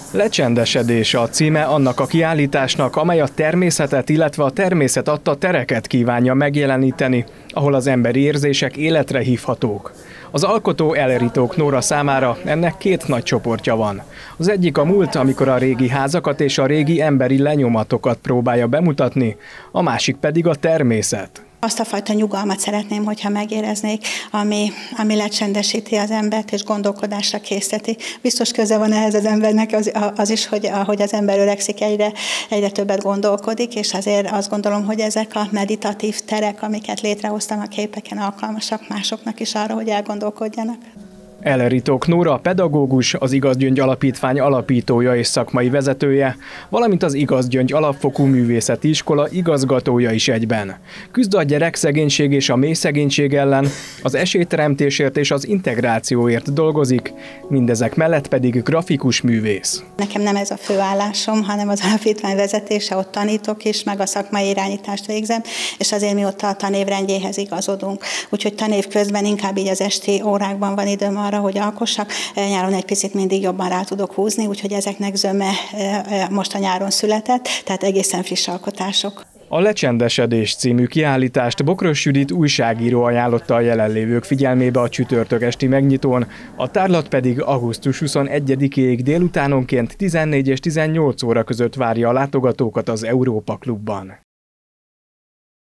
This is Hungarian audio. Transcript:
Lecsendesedés a címe annak a kiállításnak, amely a természetet, illetve a természet adta tereket kívánja megjeleníteni, ahol az emberi érzések életre hívhatók. Az alkotó Ellery Tóth Nóra számára ennek két nagy csoportja van. Az egyik a múlt, amikor a régi házakat és a régi emberi lenyomatokat próbálja bemutatni, a másik pedig a természet. Azt a fajta nyugalmat szeretném, hogyha megéreznék, ami lecsendesíti az embert és gondolkodásra készteti. Biztos köze van ehhez az embernek az is, hogy ahogy az ember öregszik, egyre többet gondolkodik, és azért azt gondolom, hogy ezek a meditatív terek, amiket létrehoztam a képeken, alkalmasak másoknak is arra, hogy elgondolkodjanak. Ellery Tóth Nóra pedagógus, az Igaz Gyöngy Alapítvány alapítója és szakmai vezetője, valamint az Igaz Gyöngy Alapfokú Művészeti Iskola igazgatója is egyben. Küzd a gyerekszegénység és a mélyszegénység ellen, az esélyteremtésért és az integrációért dolgozik, mindezek mellett pedig grafikus művész. Nekem nem ez a főállásom, hanem az alapítvány vezetése, ott tanítok is, meg a szakmai irányítást végzem, és azért mi ott a tanévrendjéhez igazodunk. Úgyhogy tanév közben inkább így az esti órákban van időm arra, hogy alkossak. Nyáron egy picit mindig jobban rá tudok húzni, úgyhogy ezeknek zöme most a nyáron született, tehát egészen friss alkotások. A Lecsendesedés című kiállítást Bokros Judit újságíró ajánlotta a jelenlévők figyelmébe a csütörtök esti megnyitón, a tárlat pedig augusztus 21-ig délutánonként 14 és 18 óra között várja a látogatókat az Európa Klubban.